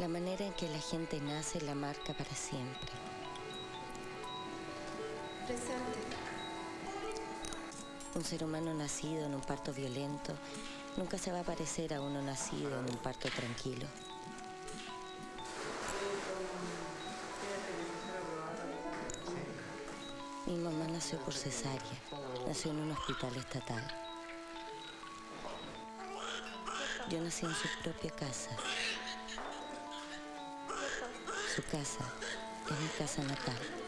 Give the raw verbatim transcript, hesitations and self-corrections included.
La manera en que la gente nace la marca para siempre. Presente. Un ser humano nacido en un parto violento nunca se va a parecer a uno nacido en un parto tranquilo. Mi mamá nació por cesárea, nació en un hospital estatal. Yo nací en su propia casa. Su casa es mi casa natal.